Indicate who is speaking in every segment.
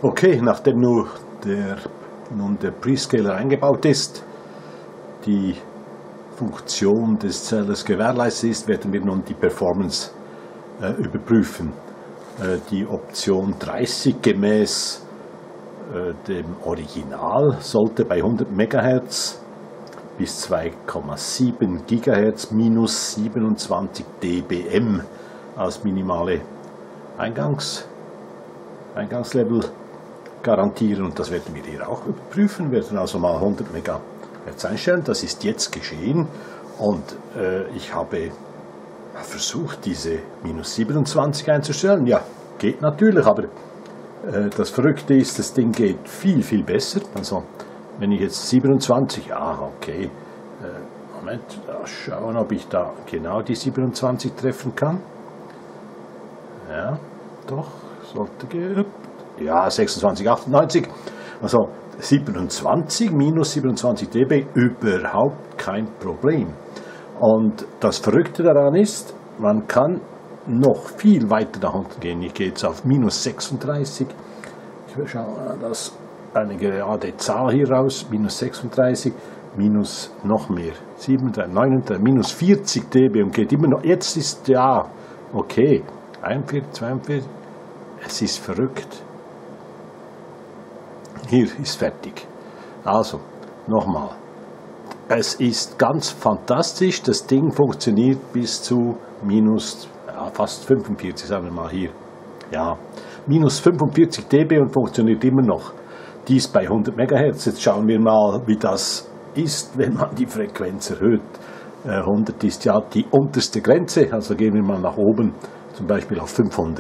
Speaker 1: Okay, nachdem nun der Prescaler eingebaut ist, die Funktion des Zählers gewährleistet ist, werden wir nun die Performance überprüfen. Die Option 30 gemäß dem Original sollte bei 100 MHz bis 2,7 GHz minus 27 dBm als minimale Eingangslevel garantieren, und das werden wir hier auch überprüfen. Wir werden also mal 100 MHz einstellen. Das ist jetzt geschehen, und ich habe versucht, diese minus 27 einzustellen. Ja, geht natürlich, aber das Verrückte ist, das Ding geht viel, viel besser. Also wenn ich jetzt 27, okay, Moment, schauen, ob ich da genau die 27 treffen kann. Ja, doch, sollte gehen. Ja, 26, 98. Also 27 minus 27 dB, überhaupt kein Problem. Und das Verrückte daran ist, man kann noch viel weiter nach unten gehen. Ich gehe jetzt auf minus 36. Ich will schauen, dass eine gerade Zahl hier raus, minus 36, minus noch mehr, 37, 39, minus 40 dB und geht immer noch. Jetzt ist ja okay, 41, 42, es ist verrückt. Hier ist fertig. Also, nochmal. Es ist ganz fantastisch, das Ding funktioniert bis zu minus fast 45, sagen wir mal hier. Ja, minus 45 dB und funktioniert immer noch. Dies bei 100 MHz. Jetzt schauen wir mal, wie das ist, wenn man die Frequenz erhöht. 100 ist ja die unterste Grenze, also gehen wir mal nach oben, zum Beispiel auf 500.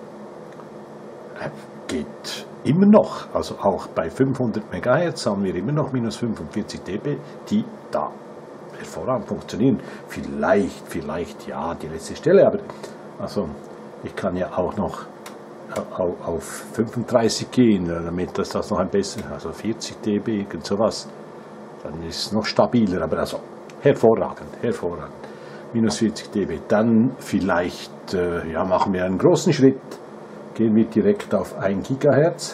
Speaker 1: Geht immer noch, also auch bei 500 MHz haben wir immer noch minus 45 dB, die da hervorragend funktionieren. Vielleicht ja die letzte Stelle, aber also ich kann ja auch noch auf 35 gehen, damit das noch ein bisschen, also 40 dB, irgend sowas, dann ist es noch stabiler, aber also hervorragend. Minus 40 dB, dann vielleicht, ja, machen wir einen großen Schritt, gehen wir direkt auf 1 GHz.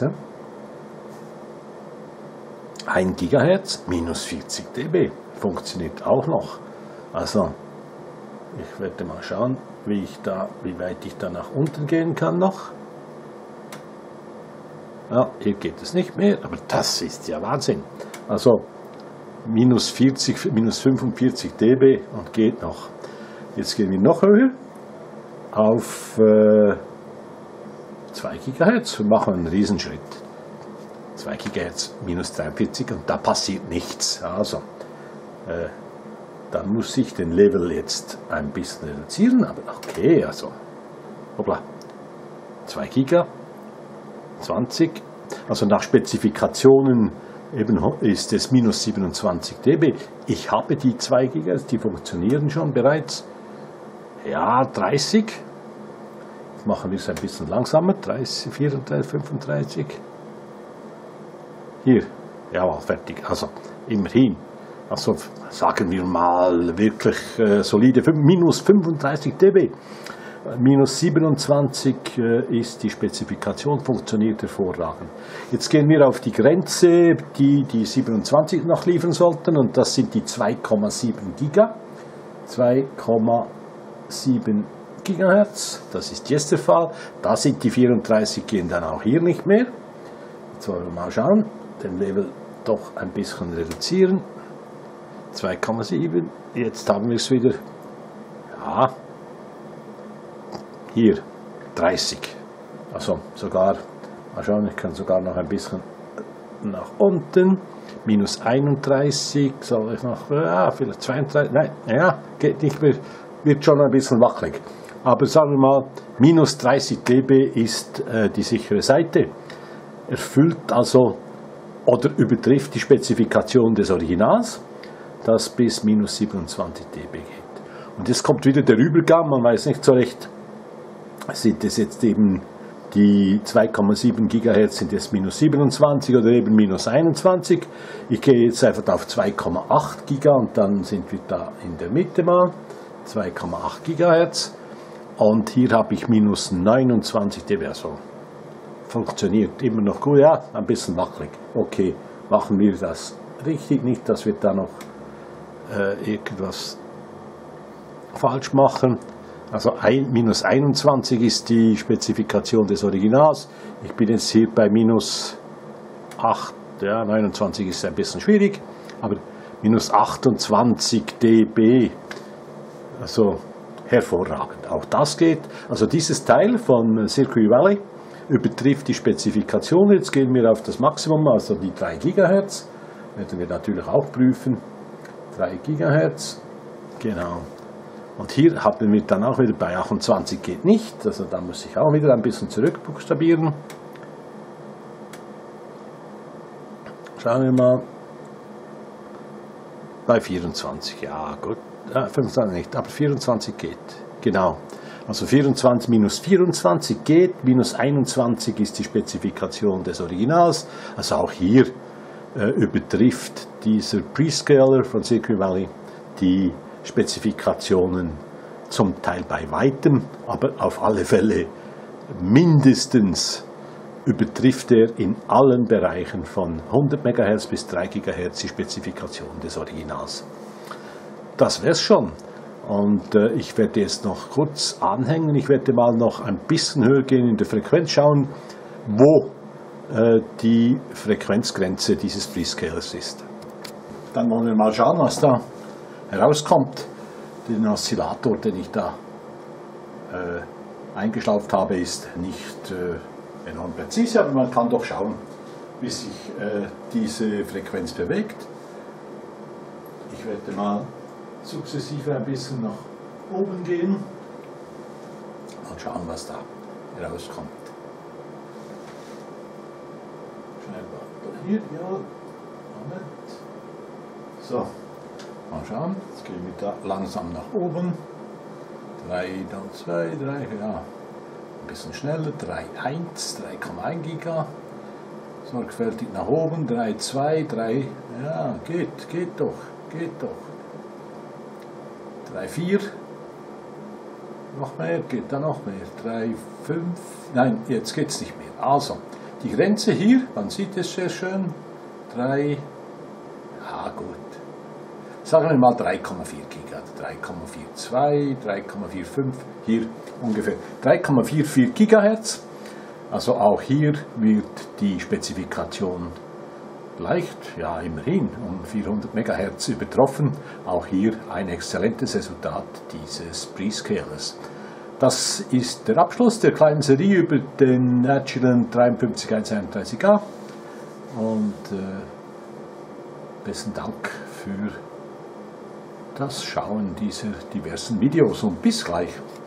Speaker 1: 1 GHz, minus 40 dB, funktioniert auch noch. Also, ich werde mal schauen, wie weit ich da nach unten gehen kann noch. Ja, hier geht es nicht mehr, aber das ist ja Wahnsinn. Also, minus 45 dB und geht noch. Jetzt gehen wir noch höher auf 2 GHz und machen einen Riesenschritt. 2 GHz minus 43 und da passiert nichts. Also, dann muss ich den Level jetzt ein bisschen reduzieren, aber okay, also, hoppla, 2 Giga, 20, also nach Spezifikationen eben ist es minus 27 dB. Ich habe die 2 GHz, die funktionieren schon bereits. Ja, 30. Jetzt machen wir es ein bisschen langsamer. 30, 34, 35. Hier, jawohl, fertig. Also immerhin. Also sagen wir mal wirklich solide minus 35 dB. Minus 27 ist die Spezifikation, funktioniert hervorragend. Jetzt gehen wir auf die Grenze, die 27 noch liefern sollten, und das sind die 2,7 Giga. 2,7 GHz, das ist jetzt der Fall. Da sind die 34, gehen dann auch hier nicht mehr. Jetzt wollen wir mal schauen, den Level doch ein bisschen reduzieren. 2,7, jetzt haben wir es wieder. Ja. Hier 30, also sogar, mal schauen, ich kann sogar noch ein bisschen nach unten, minus 31, soll ich noch, vielleicht 32, nein, ja, geht nicht mehr, wird schon ein bisschen wackelig. Aber sagen wir mal, minus 30 dB ist die sichere Seite, erfüllt also oder übertrifft die Spezifikation des Originals, das bis minus 27 dB geht. Und jetzt kommt wieder der Übergang, man weiß nicht so recht, sind es jetzt eben die 2,7 GHz, sind es minus 27 oder eben minus 21. Ich gehe jetzt einfach auf 2,8 Giga und dann sind wir da in der Mitte mal, 2,8 GHz. Und hier habe ich minus 29 dB, also funktioniert immer noch gut. Ja, ein bisschen wackelig. Okay, machen wir das richtig, nicht, dass wir da noch irgendwas falsch machen. Also minus 21 ist die Spezifikation des Originals. Ich bin jetzt hier bei minus 8, ja, 29 ist ein bisschen schwierig, aber minus 28 dB, also hervorragend. Auch das geht. Also dieses Teil von Circuit Valley übertrifft die Spezifikation. Jetzt gehen wir auf das Maximum, also die 3 GHz. Werden wir natürlich auch prüfen. 3 GHz, genau. Und hier haben wir dann auch wieder bei 28 geht nicht, also da muss ich auch wieder ein bisschen zurückbuchstabieren. Schauen wir mal. Bei 24, ja gut, 25 nicht, aber 24 geht, genau. Also 24 minus 24 geht, minus 21 ist die Spezifikation des Originals, also auch hier übertrifft dieser Prescaler von Circuit Valley die Spezifikationen zum Teil bei weitem, aber auf alle Fälle mindestens übertrifft er in allen Bereichen von 100 MHz bis 3 GHz die Spezifikation des Originals. Das wäre es schon. Und ich werde jetzt noch kurz anhängen. Ich werde mal noch ein bisschen höher gehen in der Frequenz, schauen, wo die Frequenzgrenze dieses Prescalers ist. Dann wollen wir mal schauen, was da herauskommt. Der Oszillator, den ich da eingeschlauft habe, ist nicht enorm präzise, aber man kann doch schauen, wie sich diese Frequenz bewegt. Ich werde mal sukzessive ein bisschen nach oben gehen und schauen, was da herauskommt. Scheinbar hier, ja, Moment. So, mal schauen, jetzt gehen wir da langsam nach oben. 3, dann 2, 3, ja, ein bisschen schneller, 3,1, 3,1 Giga. Sorgfältig nach oben, 3,2, 3, ja, geht doch. 3,4, noch mehr, geht da noch mehr, 3,5, nein, jetzt geht es nicht mehr. Also, die Grenze hier, man sieht es sehr schön, 3, ja gut, sagen wir mal 3,4 Giga, 3,42, 3,45, hier ungefähr 3,44 Gigahertz. Also auch hier wird die Spezifikation leicht, ja immerhin, um 400 MHz übertroffen. Auch hier ein exzellentes Resultat dieses Prescalers. Das ist der Abschluss der kleinen Serie über den Agilent 53131A und besten Dank für das Schauen dieser diversen Videos und bis gleich.